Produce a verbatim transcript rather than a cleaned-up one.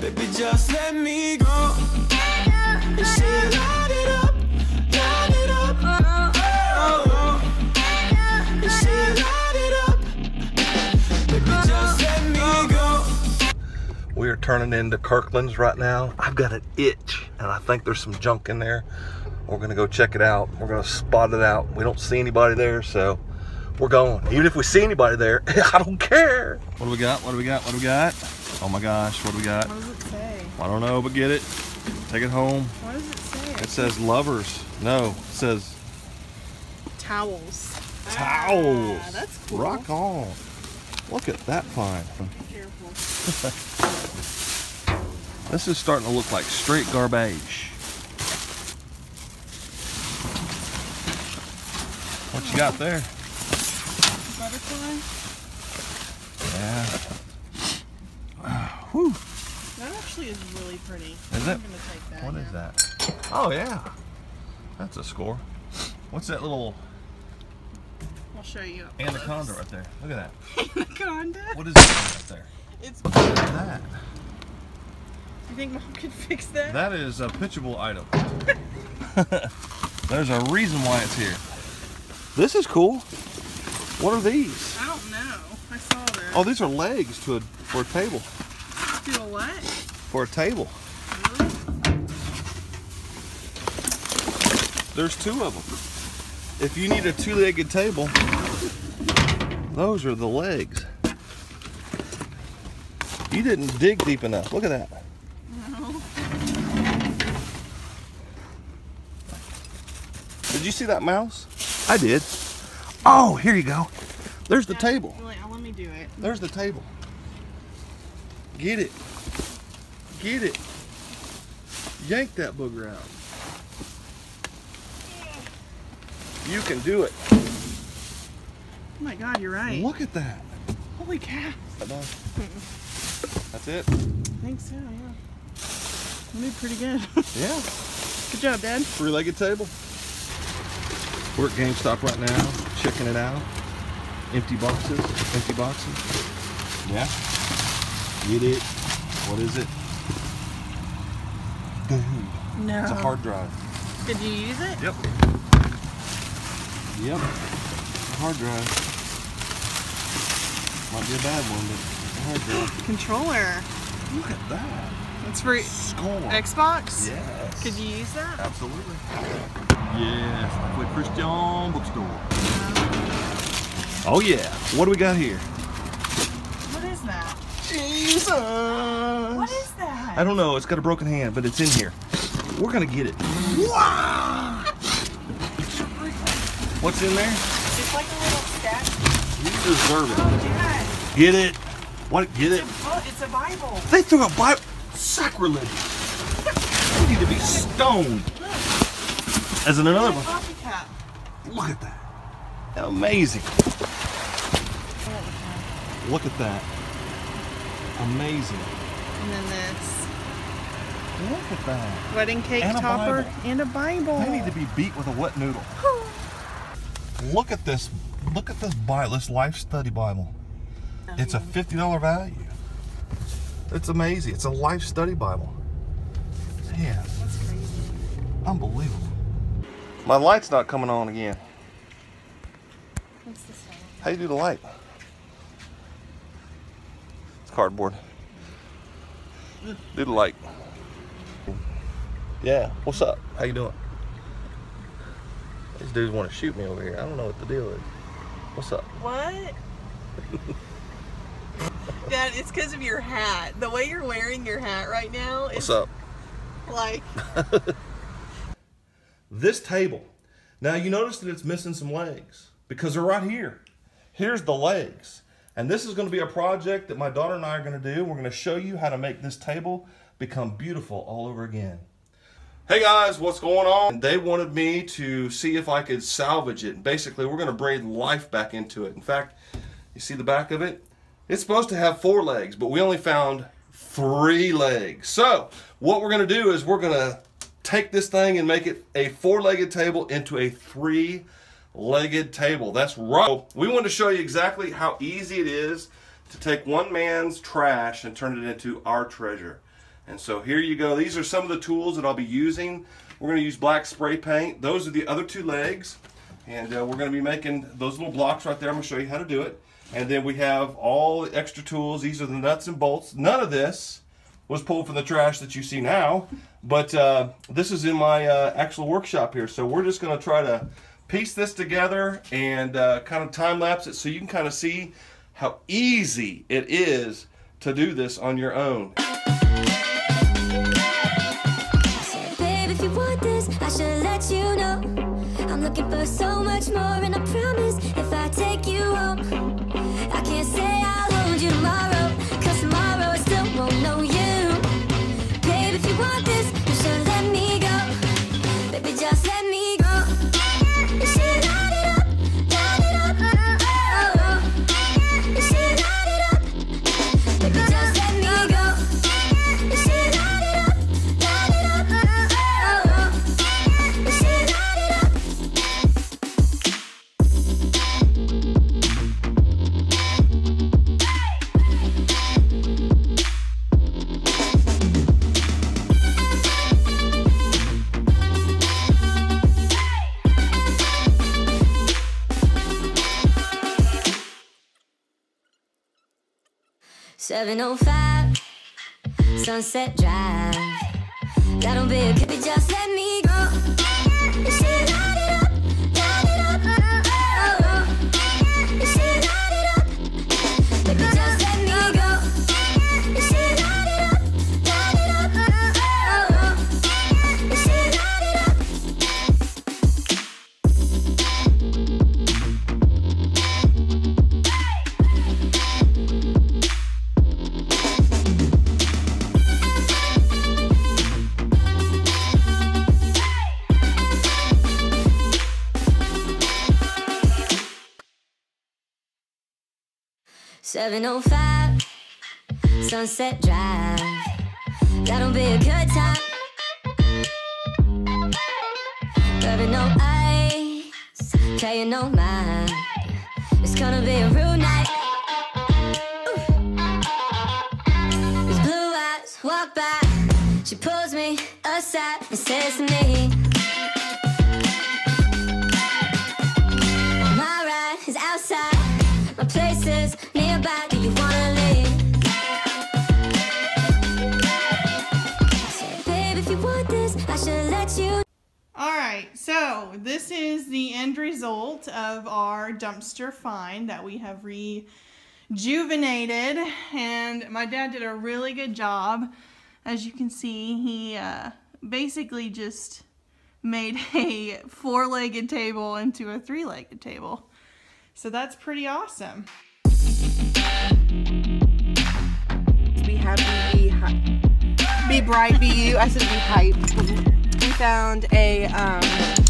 Baby, just let me go. And she light it up, light it up. Oh, oh. And she light it up. Baby, just let me go. We are turning into Kirklands right now. I've got an itch, and I think there's some junk in there. We're gonna go check it out. We're gonna spot it out. We don't see anybody there, so we're going. Even if we see anybody there, I don't care. What do we got? What do we got? What do we got? Oh my gosh, what do we got? What does it say? I don't know, but get it. Take it home. What does it say? It says lovers. No, it says towels. towels. Ah, that's cool. Rock on. Look at that find. Careful. This is starting to look like straight garbage. What you got there? Butterfly? Yeah. Uh, whew. That actually is really pretty. Is I'm it? gonna take that. What yeah. is that? Oh yeah. That's a score. What's that little I'll show you. up anaconda close. right there? Look at that. Anaconda? What is that right there? It's. Look at that. You think Mom could fix that? That is a pitchable item. There's a reason why it's here. This is cool. What are these? I don't know. I saw that. Oh, these are legs to a for a table. Do a what? For a table. Really? There's two of them. If you need a two-legged table, those are the legs. You didn't dig deep enough. Look at that. No. Did you see that mouse? I did. Oh, here you go. There's the Yeah, table. Really, let me do it. There's the table. Get it. Get it. Yank that booger out. You can do it. Oh my God, you're right. Look at that. Holy cow. That done? That's it. I think so, yeah. You did pretty good. Yeah. Good job, Dad. Three-legged table. We're at GameStop right now, checking it out. Empty boxes. Empty boxes. Yeah. Get it. What is it? Dude. No. It's a hard drive. Did you use it? Yep. Yep. Hard drive. Might be a bad one, but it's a hard drive. Controller. Look at that. It's for Score. Xbox? Yes. Could you use that? Absolutely. Yes. Like with Christian bookstore. Oh yeah. What do we got here? What is that? Jesus. What is that? I don't know. It's got a broken hand, but it's in here. We're gonna get it. Wow. What's in there? It's like a little statue. You deserve it. Oh, Dad. Get it. What? Get it. It's a, book. It's a Bible. They threw a Bible. Sacrilege. They need to be stoned. As in another It's a one. coffee cup. Look at that. Amazing. Look at that. Amazing. And then this Look at that. wedding cake And a topper Bible. and a Bible. They need to be beat with a wet noodle. Look at this. Look at this Bible. This Life Study Bible. It's a fifty dollar value. It's amazing. It's a Life Study Bible. Man, That's crazy. unbelievable. My light's not coming on again. What's this one? How you do the light? It's cardboard. Do the light. Yeah. What's up? How you doing? These dudes want to shoot me over here. I don't know what the deal is. What's up? What? Dad, it's because of your hat. The way you're wearing your hat right now is What's up? like... This table. Now you notice that it's missing some legs because they're right here. Here's the legs. And this is going to be a project that my daughter and I are going to do. We're going to show you how to make this table become beautiful all over again. Hey guys, what's going on? They wanted me to see if I could salvage it. Basically, we're going to breathe life back into it. In fact, you see the back of it? It's supposed to have four legs, but we only found three legs. So what we're going to do is we're going to take this thing and make it a four-legged table into a three-legged table. That's right. We want to show you exactly how easy it is to take one man's trash and turn it into our treasure. And so here you go. These are some of the tools that I'll be using. We're going to use black spray paint. Those are the other two legs. And uh, we're going to be making those little blocks right there. I'm going to show you how to do it. And then we have all the extra tools. These are the nuts and bolts. None of this was pulled from the trash that you see now. But uh, this is in my uh, actual workshop here. So we're just going to try to piece this together and uh, kind of time lapse it so you can kind of see how easy it is to do this on your own. Babe, if you want this, I should let you know. I'm looking for so much more, and I promise if I take you home, I can't say I'll hold you tomorrow, cause tomorrow I still won't know you. Babe, if you want this, you should let me go. Baby, just let me go. You should light it up, light it up, oh, oh, oh. You should light it up. Baby, just let me go. You should light it up, light it up, oh, oh, oh. You should light it up. seven oh five Sunset Drive. That'll be a baby, just let me go. You should light it up, light it up, oh, oh, oh. You should light it up, baby, just let me go. You should light it up, light it up, oh, oh, oh. You should light it up. seven oh five Sunset Drive. That'll be a good time. Baby, no ice, playing no mind. It's gonna be a real night. Ooh. These blue eyes walk by. She pulls me aside and says to me, my ride is outside. My place is nearby, do you wanna leave? Say, babe, if you want this, I should let you. Alright, so this is the end result of our dumpster find that we have rejuvenated, and my dad did a really good job. As you can see, he uh, basically just made a four-legged table into a three-legged table. So that's pretty awesome. Be happy, be hy be bright, be you. I said be hype. We found a um,